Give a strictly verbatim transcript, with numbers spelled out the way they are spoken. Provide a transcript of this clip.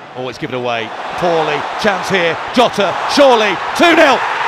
Oh, it's given away poorly. Chance here. Jota, surely two nil.